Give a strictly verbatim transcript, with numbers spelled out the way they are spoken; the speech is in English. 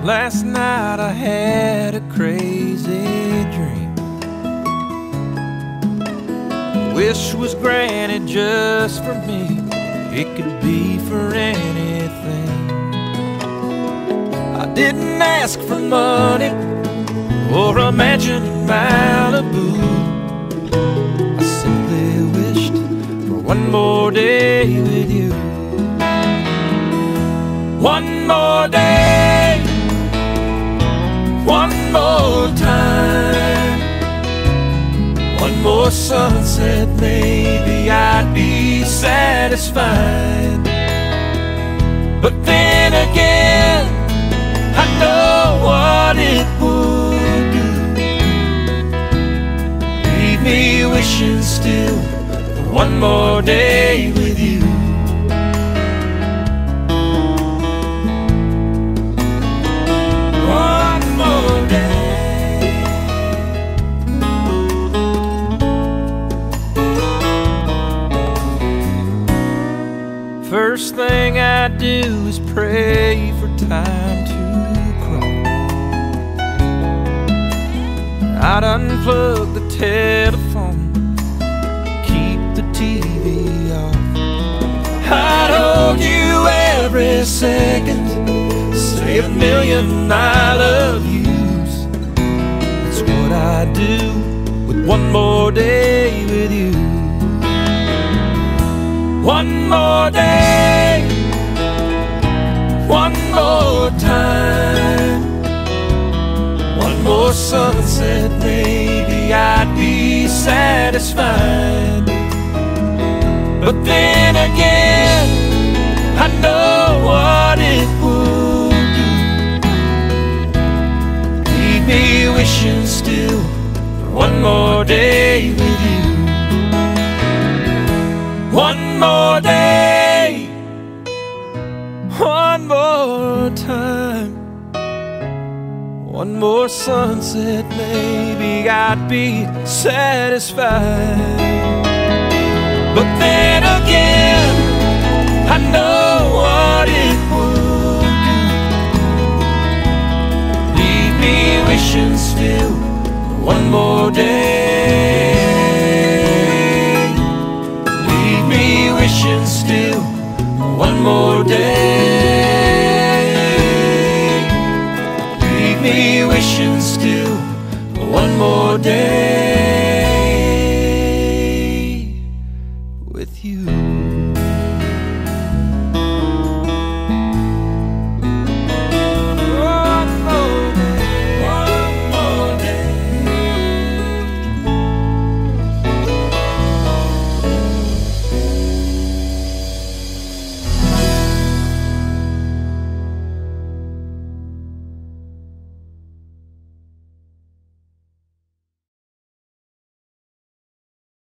Last night I had a crazy dream. Wish was granted just for me. It could be for anything. I didn't ask for money or a mansion in Malibu. I simply wished for one more day with you. One more day, one more time, one more sunset, maybe I'd be satisfied. But then again, I know what it would do. Leave me wishing still for one more day with you. First thing I do is pray for time to crawl. I'd unplug the telephone, keep the T V off. I'd hold you every second, say a million I love yous. That's what I do with one more day with you. One more day, one more time, one more sunset, maybe I'd be satisfied. But then again, I know what it would do. Leave me wishing still for one more day with you. One more day, one more time, one more sunset, maybe I'd be satisfied. But then again, I know